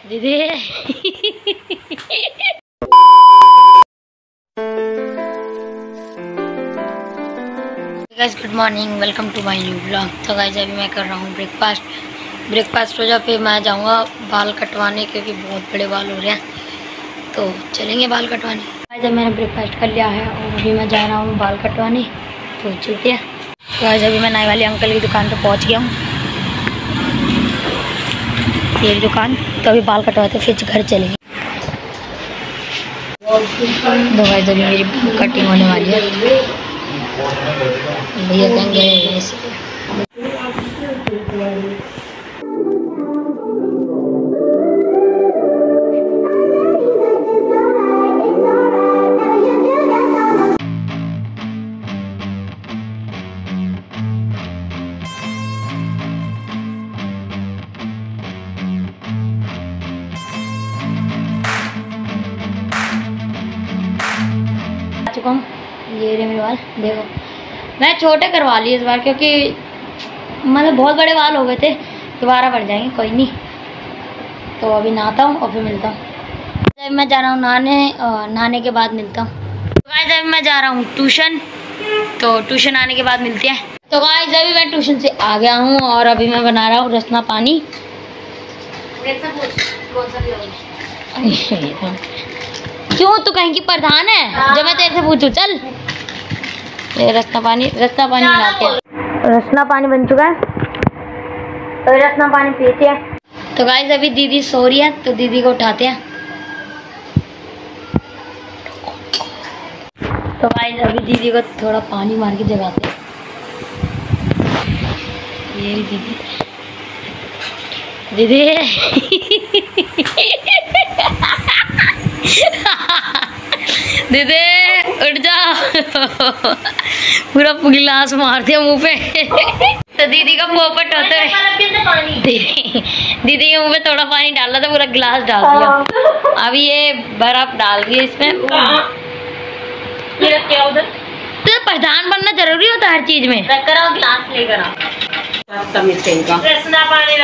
दीदी guys good morning, welcome to my new blog. तो guys अभी मैं कर रहा हूँ ब्रेकफास्ट हो जाए फिर मैं जाऊँगा बाल कटवाने क्योंकि बहुत बड़े बाल हो रहे हैं, तो चलेंगे बाल कटवाने। गाइस मैंने ब्रेकफास्ट कर लिया है और अभी मैं जा रहा हूँ बाल कटवाने, तो चलते हैं। तो गाइस अभी मैं नाई वाले अंकल की दुकान पर पहुँच गया हूँ, ये दुकान। तो अभी बाल कटवाते फिर घर चलेंगे। तो गाइस अभी मेरी कटिंग होने वाली है, भैया कहेंगे चुका हूँ। ये रहे मेरे बाल, देखो मैं छोटे करवा लिए इस बार क्योंकि मतलब बहुत बड़े बाल हो गए थे, दोबारा बढ़ जाएंगे, कोई नहीं। तो अभी नहाता हूँ और फिर मिलता हूँ। मैं जा रहा हूँ नहाने के बाद मिलता हूँ। तो गाइस अभी मैं जा रहा हूँ ट्यूशन, तो ट्यूशन आने के बाद मिलते हैं। तो गाइस अभी मैं ट्यूशन से आ गया हूँ और अभी मैं बना रहा हूँ रसना पानी। क्यों तू कहीं की प्रधान है जो मैं तेरे से पूछूं? चल ये रसना पानी बनाते हैं। रसना पानी बन चुका है, तो रसना पानी पीते हैं। तो गाइस अभी दीदी सो रही है, तो दीदी को उठाते हैं। तो गाइस अभी दीदी को थोड़ा पानी मार के जगाते हैं। ये दीदी दीदी उठ जा, पूरा गिलास मार दिया मुंह पे। तो दीदी का पोपट होता है, दीदी के मुंह पे थोड़ा पानी डाला था, पूरा गिलास डाल दिया। अभी ये बर्फ डाल दिया इसमें। तो प्रधान बनना जरूरी होता है हर चीज में। गिलास लेकर रसना पानी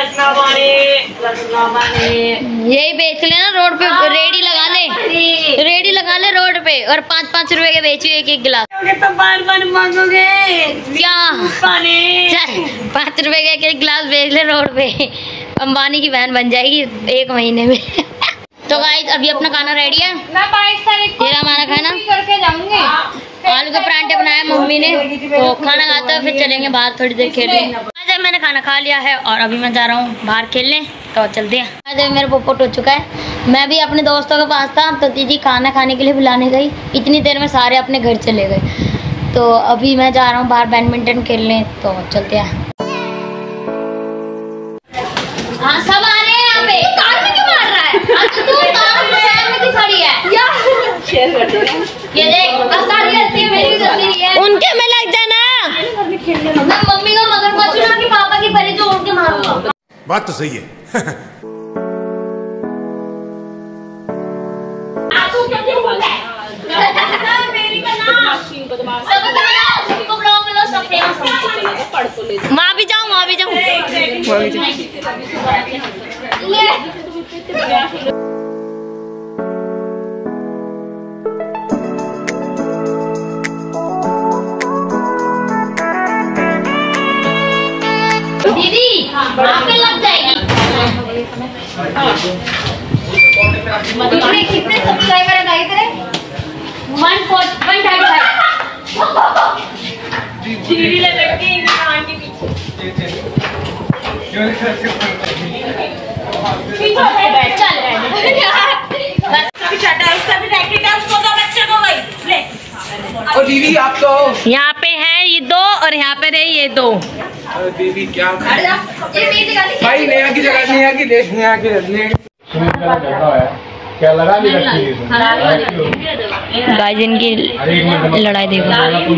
यही बेच लेना रोड पे, रेडी लगा ले रोड पे, और 5-5 रुपए के बेचो एक गिलास। तो बार मांगोगे क्या? चल 5 रुपए का एक गिलास बेच ले रोड पे, अंबानी की बहन बन जाएगी 1 महीने में। तो गाइस अभी अपना खाना रेडी है, तेरा हमारा खाना करके जाऊंगी। आलू के परांठे बनाए मम्मी ने, तो खाना खाते हैं फिर चलेंगे बाहर थोड़ी देर खेलने। आज मैंने खाना खा लिया है और अभी मैं जा रहा हूँ बाहर खेलने, तो चलते हैं। आज मेरा पोपट हो चुका है, मैं भी अपने दोस्तों के पास था, तो दीदी खाना खाने के लिए बुलाने गई। इतनी देर में सारे अपने घर चले गए, तो अभी मैं जा रहा हूँ बाहर बैडमिंटन खेलने, तो चलते हैं। हाँ सब आ रहे हैं यहाँ पे। कार में क्यों मार रहा है? तू कार में क्यों खड़ी है? शेयर कर दो। ये देख सारी गलती मेरी भी गलती नहीं है, उनके में लग जाना। मैं मम्मी का मगर बचू ना कि पापा की परी जो उनके मारूंगा। बात तो सही है। तू क्यों बोल रहा है? मेरी बना सब को ब्लॉग में लो, सब फेमस। वहाँ भी जाऊँ दीदी वहाँ पे लग जाएगी। कितने सब्सक्राइबर है तेरे? 135। सीढ़ी लटकती है कान के पीछे। चल और दीदी आप तो यहाँ पे है ये 2 और यहाँ पे रहे ये 2। दीदी क्या भाई नेहा की जगह नेहा की क्या लगा गाइस इनकी लड़ाई देखो।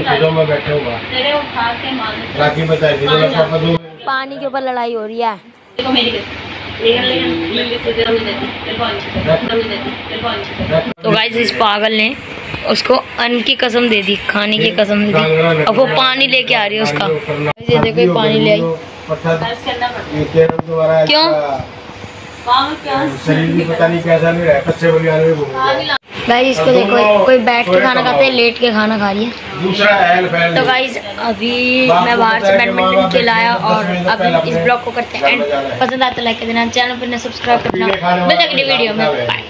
पानी के ऊपर लड़ाई हो रही है। तो गाइस इस पागल ने उसको अन्न की कसम दे दी, खाने की कसम दे दी। अब वो पानी लेके आ रही है उसका। ये देखो पानी ले आई। क्यों शरीर भी पता नहीं कैसा नहीं रहा है, कच्चे बलियान में गाइस इसको देखो, कोई बैठ के खाना खाते हैं, लेट के खाना खा रही है। दूसरा तो गाइस अभी मैं बाहर से बैडमिंटन खिलाया और अभी इस ब्लॉग को करते हैं एंड। पसंद आता है लाइक कर देना, चैनल पर सब्सक्राइब करना। मिलते हैं अगली वीडियो में, बाय।